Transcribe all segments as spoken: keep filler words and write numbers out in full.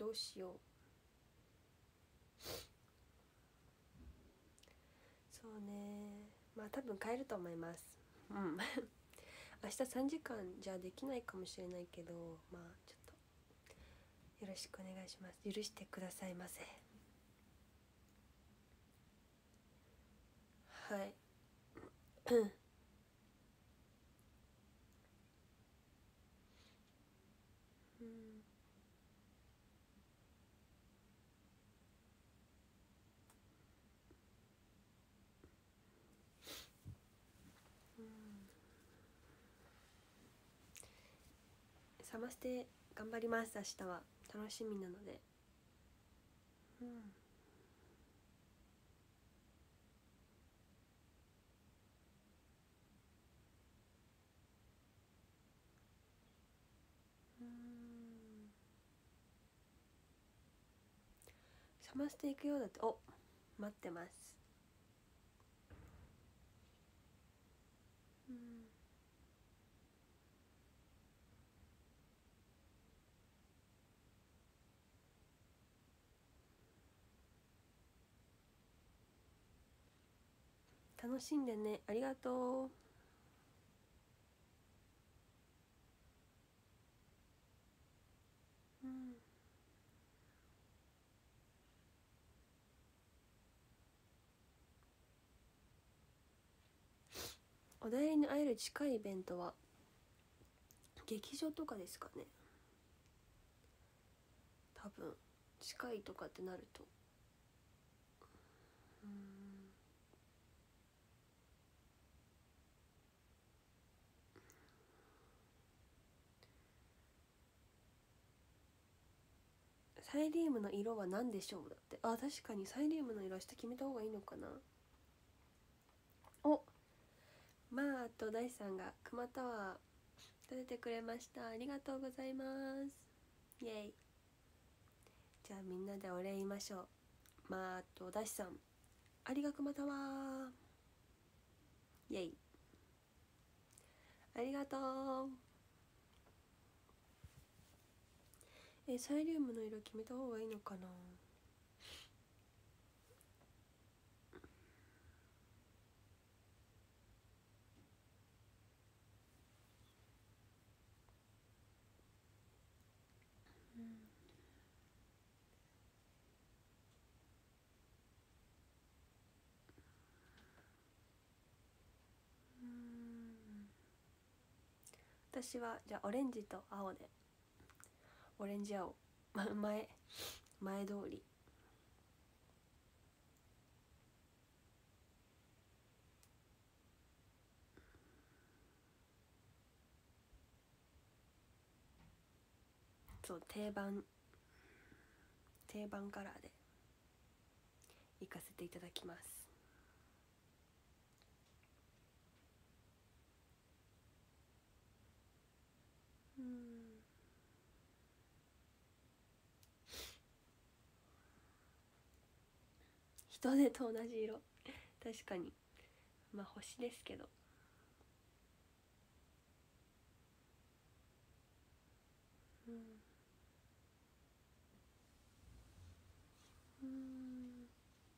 どうしよう。そうね、まあ多分帰ると思います。うん明日さんじかんじゃできないかもしれないけど、まあちょっとよろしくお願いします。許してくださいませ。はいうんサマステ頑張ります。明日は楽しみなので。うんうんサマステ行くようだって。お、待ってます。うん楽しんでね。ありがとう。うんおだいりに会える近いイベントは劇場とかですかね。多分近いとかってなると、うんサイリウムの色は何でしょうだって。あ、確かにサイリウムの色明日決めた方がいいのかな。お、まああと大さんがクマタワー立ててくれました。ありがとうございます。イエイ。じゃあみんなでお礼言いましょう。まああと大さんありがクマタワー。イエイ、ありがとう。えサイリウムの色決めた方がいいのかな。うんうん私はじゃあオレンジと青で。オレンジ青前前通り。そう定番定番カラーで行かせていただきます。うん人手と同じ色確かに。まあ星ですけど。うんうん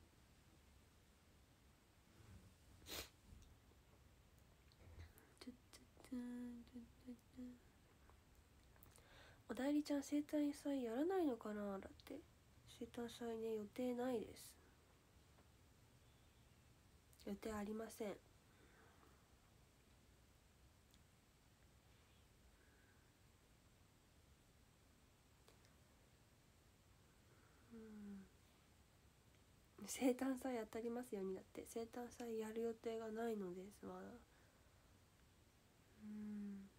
おだいりちゃん生誕祭やらないのかな。だって生誕祭ね予定ないです。予定ありません。うん生誕祭当たりますように。だって生誕祭やる予定がないのですまだ。うん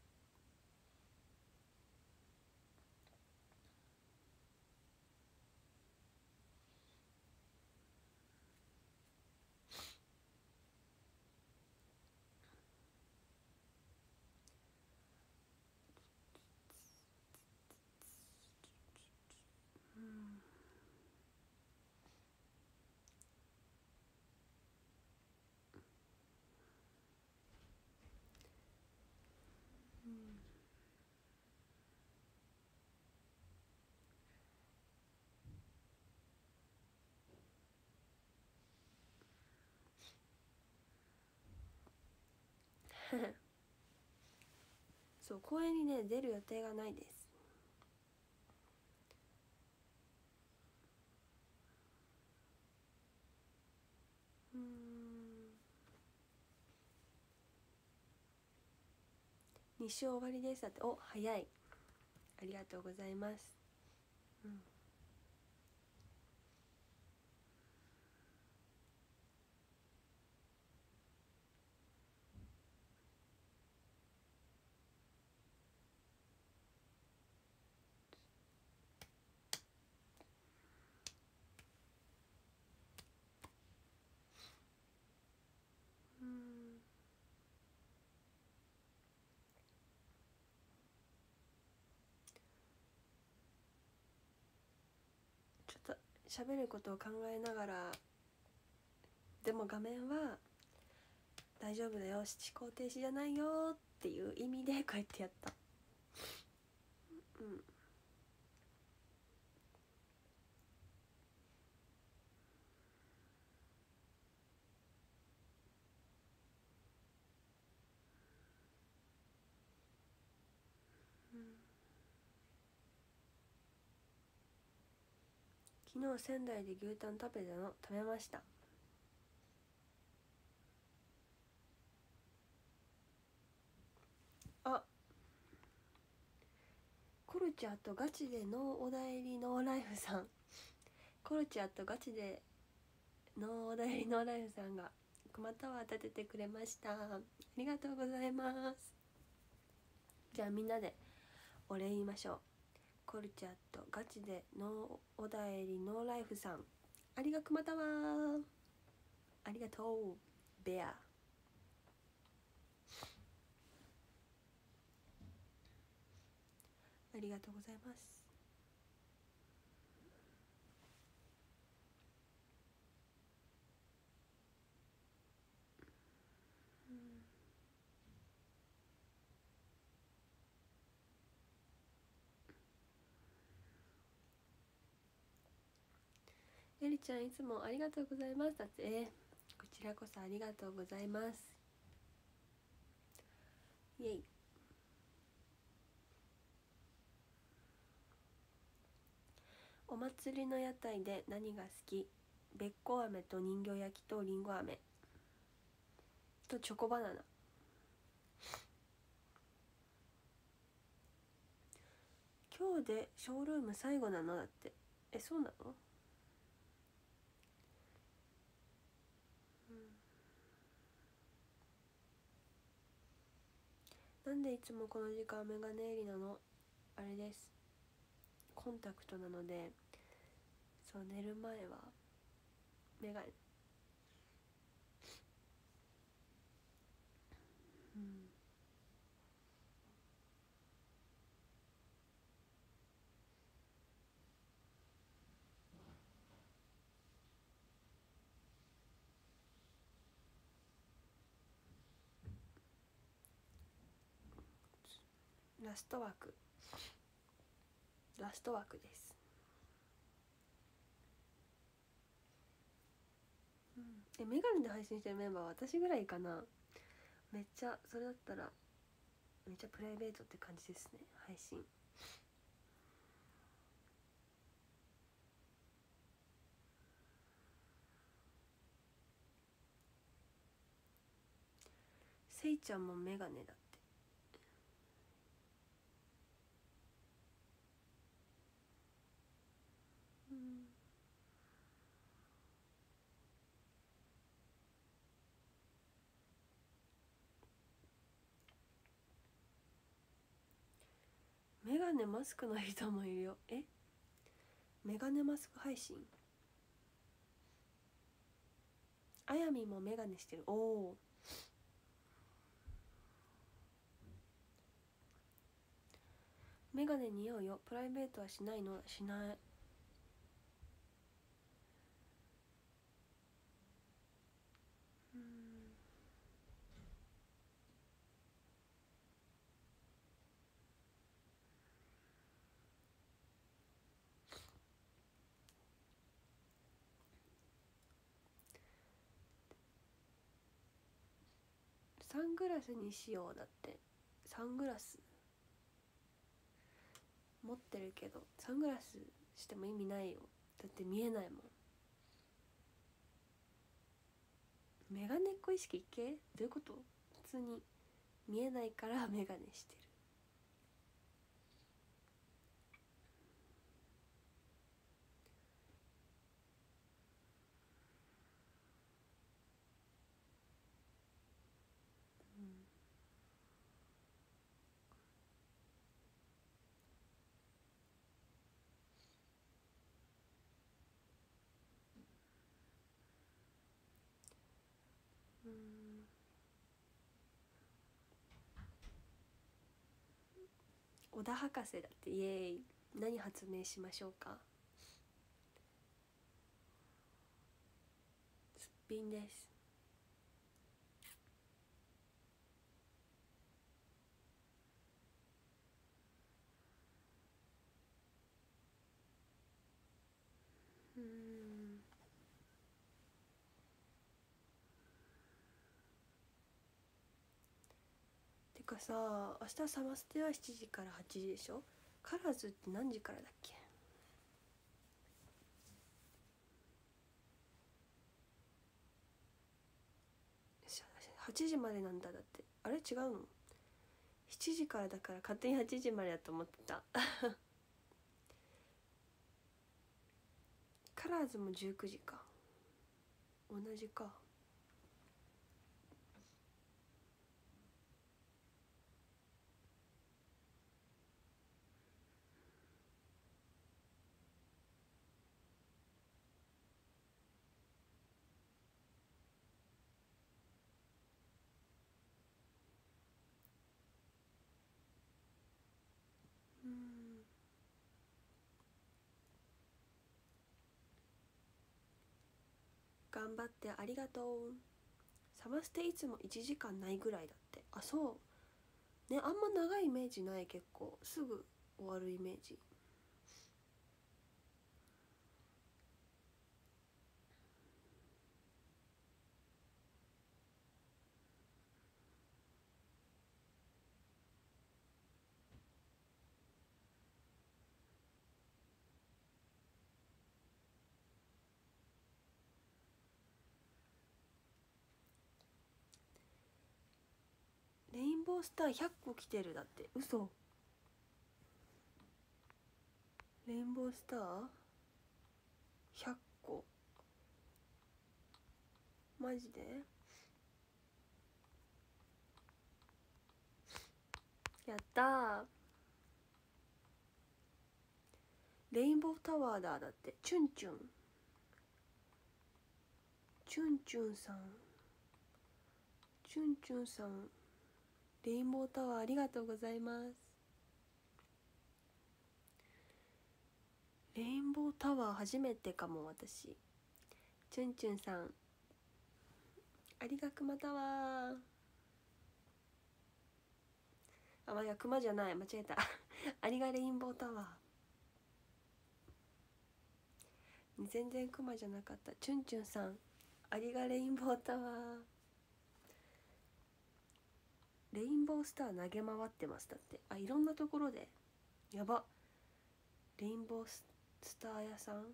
うんそう、公演にね出る予定がないです。うーん、に週終わりですだって。お、早い。ありがとうございます。うん、うん、ちょっと喋ることを考えながら、でも画面は大丈夫だよ、思考停止じゃないよっていう意味でこうやってやった。うん、うん、昨日仙台で牛タン食べたの。食べました。あ、コルチャーとガチでノーおだいりノーライフさん、コルチャーとガチでノーおだいりノーライフさんが熊タワー立ててくれました。ありがとうございます。じゃあみんなでお礼言いましょう。コルチャーとガチでノーおだいりノーライフさん、ありが熊タワー、ありがとうベア。ありがとうございます。エリちゃんいつもありがとうございますだって。えー、こちらこそありがとうございます。イエイ。お祭りの屋台で何が好き？べっこ飴と人形焼きとりんご飴とチョコバナナ。今日でショールーム最後なのだって。え、そうなの？うん、なんでいつもこの時間メガネ襟なの？あれです、コンタクトなので、そう、寝る前はメガネ。うん、ラスト枠ラスト枠です。うん、え、メガネで配信してるメンバーは私ぐらいかな。めっちゃ、それだったらめっちゃプライベートって感じですね、配信。せいちゃんもメガネだって。うん、メガネマスクの人もいるよ。え、メガネマスク配信？あやみもメガネしてる。おお。メガネ似合うよ。プライベートはしないの？しない。うん、さんングラスにしよう。だってサングラス持ってるけどサングラスしても意味ないよ。だって見えないもん。メガネっ子意識系？どういうこと？普通に見えないからメガネしてる。うん、小田博士だって。イエーイ。何発明しましょうか？すっぴんです。うん。てかさ、明日サマステはしちじからはちじでしょ。カラーズって何時からだっけ？はちじまでなんだ。だってあれ違うの？しちじからだから勝手にはちじまでだと思ってたカラーズもじゅうくじか。同じか。うん。頑張ってありがとう。サマステいつもいちじかんないぐらいだって。あ、そうね。あんま長いイメージない。結構すぐ終わるイメージ。レインボースターひゃっこ来てる。だって。嘘。レインボースターひゃっこ。マジで？やったー。レインボータワーだ。だってチュンチュンチュンチュンさんチュンチュンさん、レインボータワーありがとうございます。レインボータワー初めてかも私。チュンチュンさんありがくまタワー。あ、まや、クマじゃない、間違えたありがレインボータワー。全然クマじゃなかった。チュンチュンさんありがレインボータワー。レインボースター投げ回ってます。だって。あ、いろんなところで。やば。レインボースター屋さん。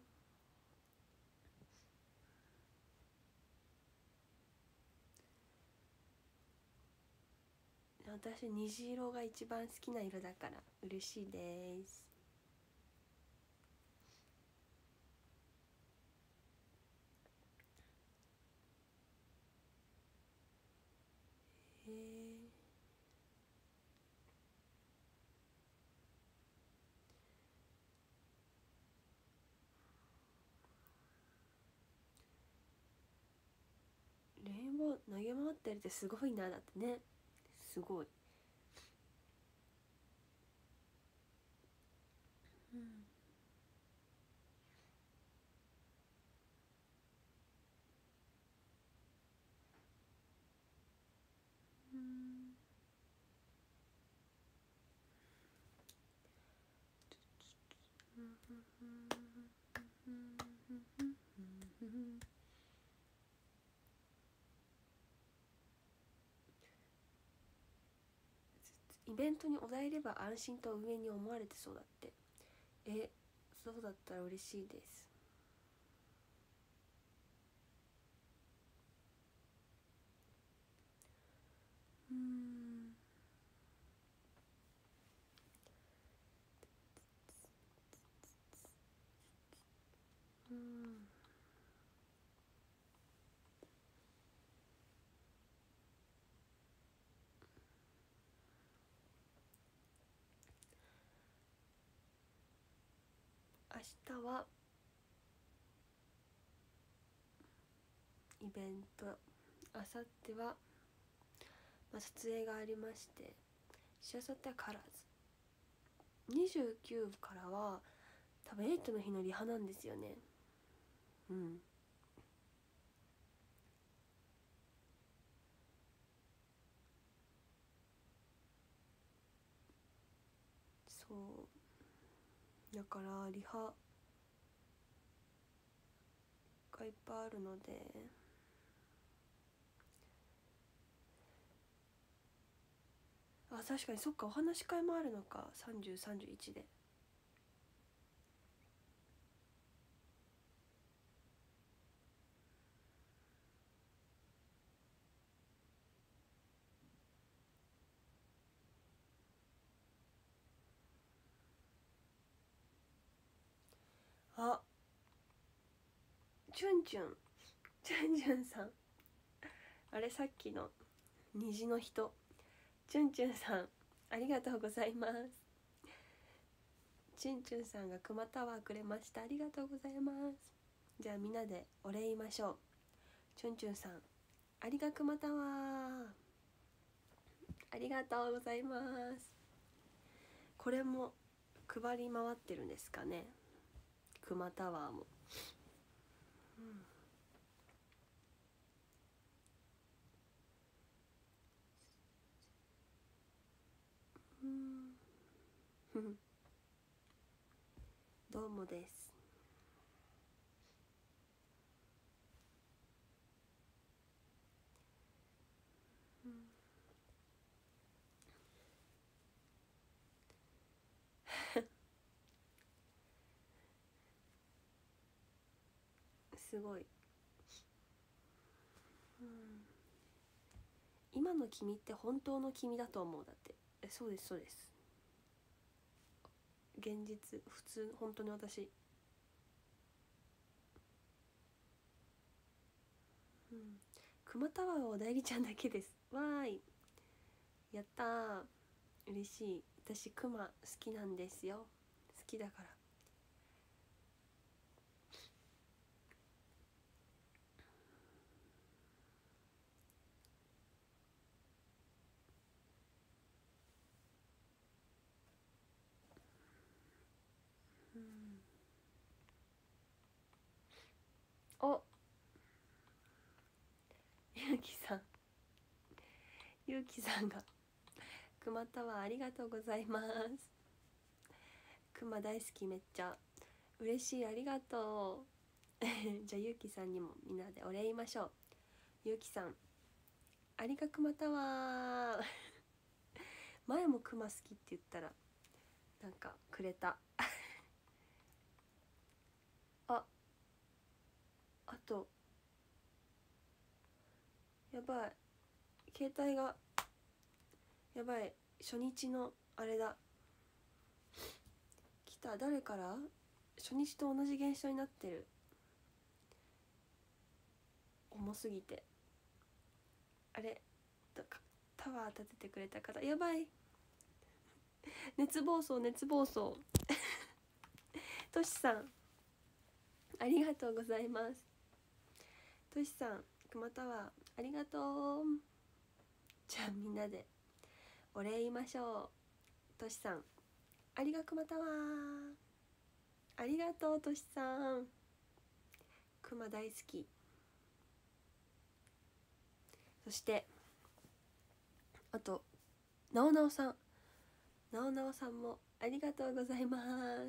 私虹色が一番好きな色だから嬉しいです。へえ。レインボー投げ回ってるってすごいな。だってね、すごい。うん。うん。 イベントにお題いれば安心と上に思われてそうだって。え、そうだったら嬉しいです。うーんうーん明日はイベント、明後日は、まあ、撮影がありまして、しあさってはカラーズ、にじゅうくからは多分エイトの日のリハなんですよね。うん。そうだからリハがいっぱいあるので、あ、確かにそっか、お話し会もあるのか、さんじゅう、さんじゅういちで。あ、チュンチュンチュンチュンさん、あれ、さっきの虹の人、チュンチュンさん、ありがとうございます。チュンチュンさんがクマタワーくれました。ありがとうございます。じゃあみんなでお礼言いましょう。チュンチュンさん、ありがクマタワー、ありがとうございます。これも配り回ってるんですかね、クマタワーも。うん、どうもです。すごい、うん、今の君って本当の君だと思う。だって、え、そうですそうです、現実、普通、本当に私、うん、クマタワーはおだいりちゃんだけです。わーい、やったー、嬉しい。私クマ好きなんですよ、好きだから。うん、お、ゆうきさん、ゆうきさんがクマタワーありがとうございます。クマ大好き、めっちゃ嬉しい、ありがとう。じゃあゆうきさんにもみんなでお礼言いましょう。ゆうきさん、ありがクマタワー。前もクマ好きって言ったらなんかくれた。あ、あと、やばい、携帯がやばい、初日のあれだ、来た。誰から？初日と同じ現象になってる、重すぎて。あれ、タワー立ててくれた方、やばい、熱暴走熱暴走。としさん、ありがとうございます。としさん、クマタワーありがとう。じゃあみんなでお礼言いましょう。としさん、ありがクマタワー、ありがとう。としさん、クマ大好き。そしてあと、なおなおさん、なおなおさんもありがとうございます。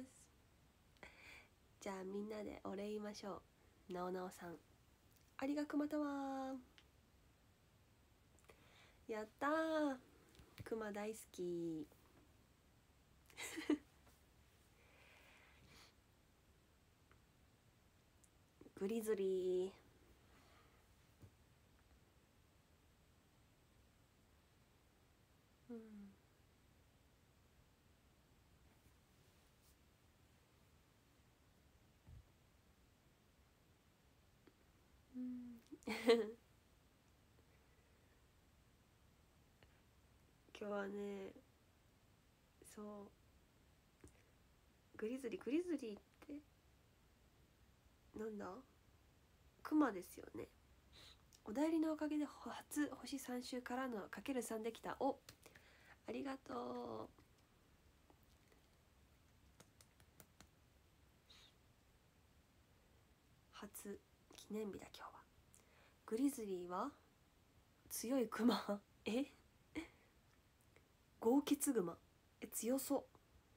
じゃあみんなでお礼言いましょう。なおなおさん、ありがくまたわー、やったー。 クマ大好きグリズリー。うんうん今日はね、そうグリズリーグリズリーってなんだ、クマですよね。おだいりのおかげで初星さん周からの かけるさん できた。お、ありがとう。初記念日だ今日は。グリズリーは強いクマえ豪傑グマ、え強そう。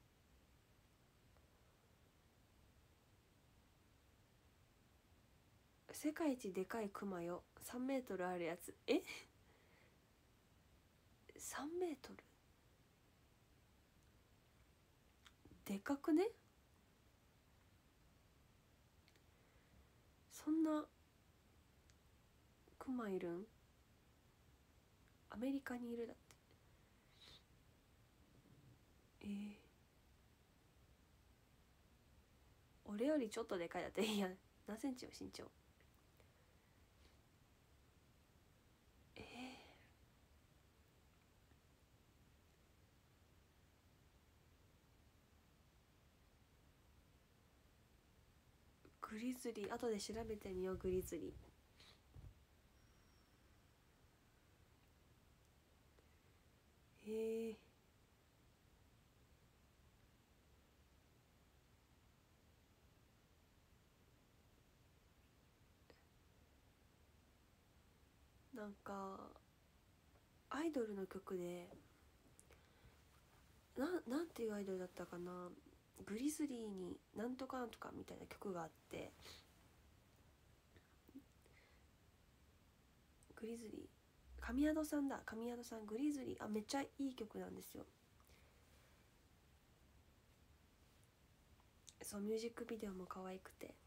世界一でかいクマよ、さんメートルあるやつ。えさんメートルでかくね。そんなクマいるん？アメリカにいるだって。えー、俺よりちょっとでかいだって。いや何センチよ身長。えー、グリズリー後で調べてみよう。グリズリー。へえー、なんかアイドルの曲でな、なんていうアイドルだったかな、グリズリーになんとかなんとかみたいな曲があって、グリズリー神宿さんだ、神宿さんグリズリー、あめっちゃいい曲なんですよ。そうミュージックビデオも可愛くて、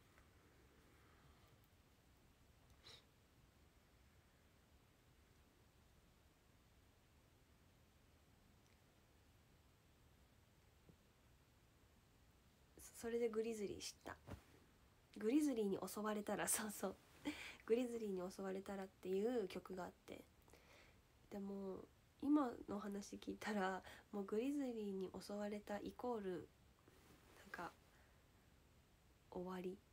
それでグリズリー知った。グリズリーに襲われたらそうそうグリズリーに襲われたらっていう曲があって、でも今の話聞いたらもうグリズリーに襲われたイコールなんか終わり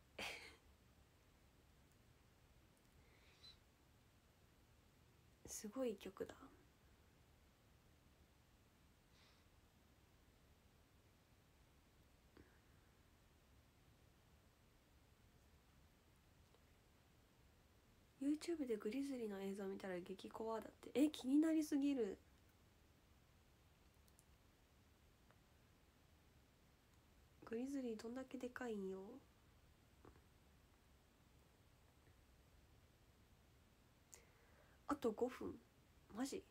すごい曲だ。YouTube でグリズリーの映像見たら激怖だって。え気になりすぎる。グリズリーどんだけでかいんよ。あとごふんマジ。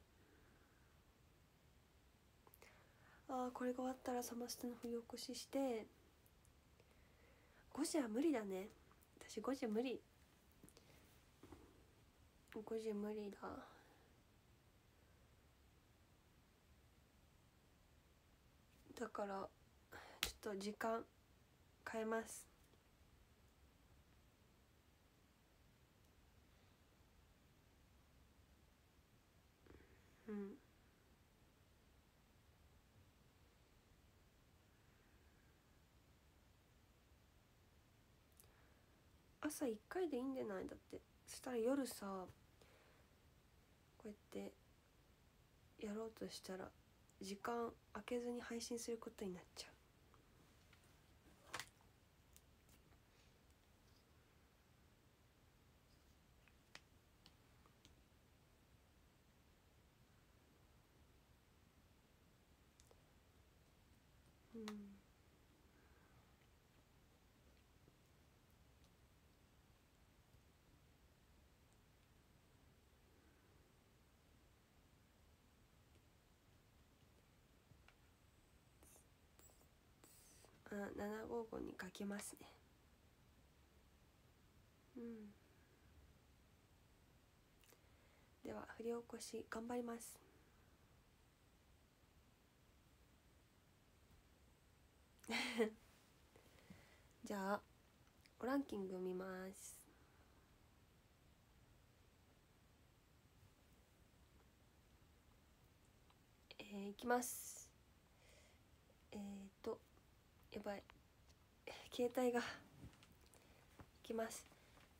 あーこれが終わったらサマステの冬越ししてごじは無理だね。私ごじ無理、ごじ無理だ。だからちょっと時間変えます。うん朝いっかいでいいんじゃない。だってそしたら夜さこうやってやろうとしたら時間空けずに配信することになっちゃう。うんうん、ななごーごにかけますね。うん。では振り起こし頑張ります。じゃあランキング見ます。えー、いきます。えーとやばい、携帯がいきます。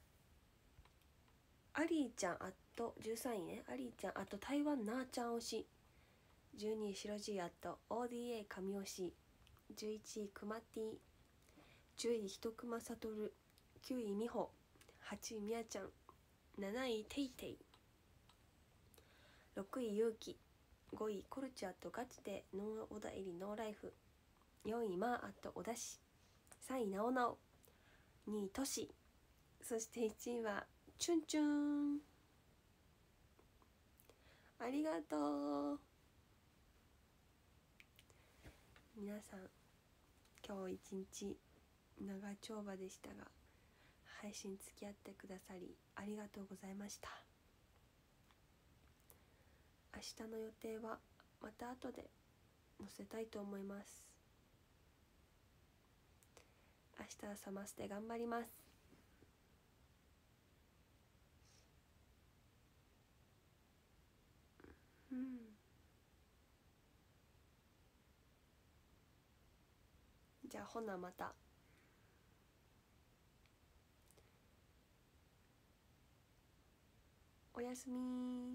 アリーちゃんあっとじゅうさんいね。アリーちゃんあと台湾なーちゃん推し。じゅうにい白 G あっと オーディーエー 神推し。じゅういちいくまティ。じゅういひとくまさとる。きゅういみほ。はちいみやちゃん。なないていてい。ろくいゆうき。ごいコルチャーとガチでノーオダ入りノーライフ。よんいマーあとおだし。さんいなおなお。にいトシ。そしていちいはチュンチュン。ありがとう。皆さん今日一日長丁場でしたが配信付き合ってくださりありがとうございました。明日の予定はまた後で載せたいと思います。明日はサマステ頑張ります。うん。じゃあほなまた。おやすみ。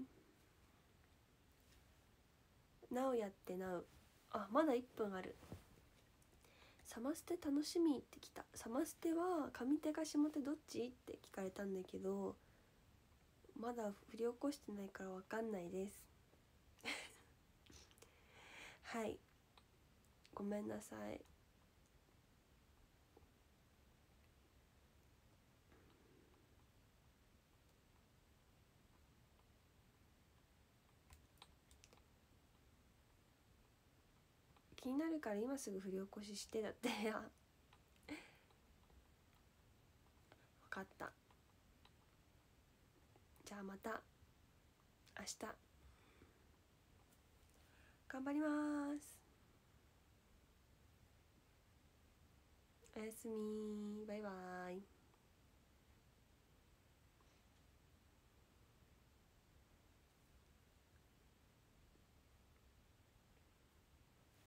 なおやってなう。あ、まだいっぷんある。サマステ楽しみってきた。サマステは上手か下手どっちって聞かれたんだけど、まだ振り起こしてないからわかんないです。はい、ごめんなさい。気になるから今すぐ振り起こししてだって分かった。じゃあまた明日頑張ります。おやすみ、バイバイ。